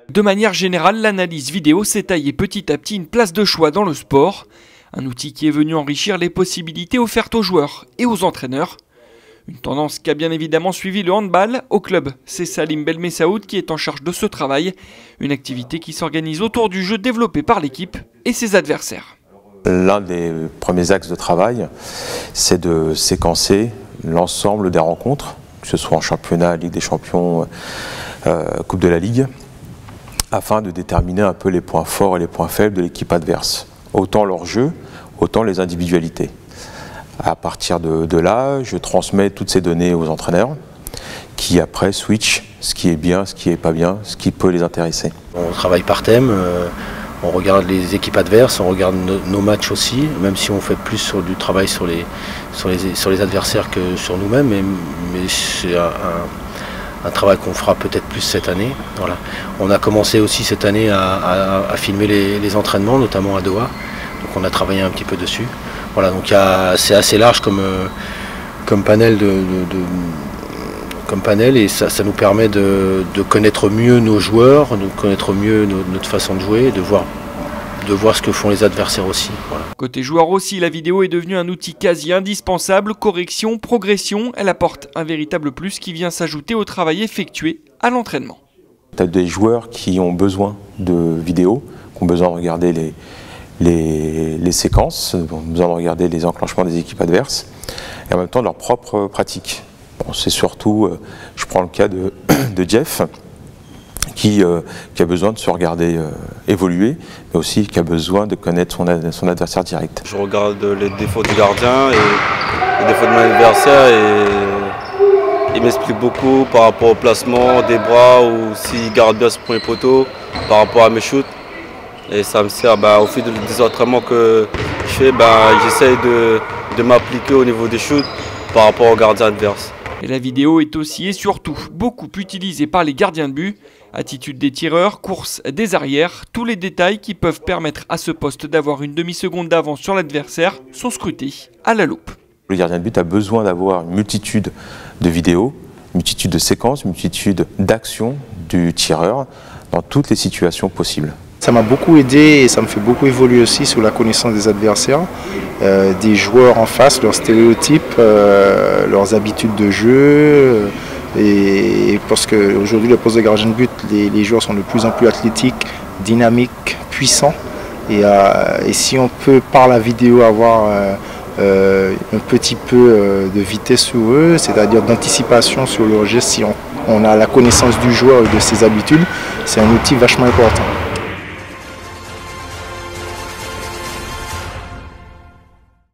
De manière générale, l'analyse vidéo s'est taillée petit à petit une place de choix dans le sport. Un outil qui est venu enrichir les possibilités offertes aux joueurs et aux entraîneurs. Une tendance qui a bien évidemment suivi le handball. Au club, c'est Salim Belmessaoud qui est en charge de ce travail. Une activité qui s'organise autour du jeu développé par l'équipe et ses adversaires. L'un des premiers axes de travail, c'est de séquencer l'ensemble des rencontres, que ce soit en championnat, Ligue des Champions, Coupe de la Ligue, afin de déterminer un peu les points forts et les points faibles de l'équipe adverse. Autant leur jeu, autant les individualités. À partir de là, je transmets toutes ces données aux entraîneurs qui après switchent ce qui est bien, ce qui n'est pas bien, ce qui peut les intéresser. On travaille par thème, on regarde les équipes adverses, on regarde nos matchs aussi, même si on fait plus du travail sur les adversaires que sur nous-mêmes, mais c'est un travail qu'on fera peut-être plus cette année. Voilà. On a commencé aussi cette année à filmer les entraînements, notamment à Doha, donc on a travaillé un petit peu dessus. Voilà, donc c'est assez large comme panel, et ça nous permet de connaître mieux nos joueurs, de connaître mieux notre façon de jouer, de voir ce que font les adversaires aussi. Voilà. Côté joueur aussi, la vidéo est devenue un outil quasi indispensable. Correction, progression, elle apporte un véritable plus qui vient s'ajouter au travail effectué à l'entraînement. Tu as des joueurs qui ont besoin de vidéos, qui ont besoin de regarder les séquences, qui ont besoin de regarder les enclenchements des équipes adverses, et en même temps leur propre pratique. Bon, c'est surtout, je prends le cas de Jeff, qui a besoin de se regarder évoluer, mais aussi qui a besoin de connaître son adversaire direct. Je regarde les défauts du gardien et les défauts de mon adversaire, et il m'explique beaucoup par rapport au placement des bras ou s'il garde bien ce premier poteau par rapport à mes shoots. Et ça me sert au fil des entraînements que je fais, j'essaye de m'appliquer au niveau des shoots par rapport au gardien adverse. Et la vidéo est aussi et surtout beaucoup utilisée par les gardiens de but. Attitude des tireurs, course des arrières, tous les détails qui peuvent permettre à ce poste d'avoir une demi-seconde d'avance sur l'adversaire sont scrutés à la loupe. Le gardien de but a besoin d'avoir une multitude de vidéos, une multitude de séquences, une multitude d'actions du tireur dans toutes les situations possibles. Ça m'a beaucoup aidé et ça me fait beaucoup évoluer aussi sur la connaissance des adversaires, des joueurs en face, leurs stéréotypes, leurs habitudes de jeu. Et parce qu'aujourd'hui, le poste de gardien de but, les joueurs sont de plus en plus athlétiques, dynamiques, puissants. Et si on peut, par la vidéo, avoir un petit peu de vitesse sur eux, c'est-à-dire d'anticipation sur leurs gestes, si on a la connaissance du joueur et de ses habitudes, c'est un outil vachement important.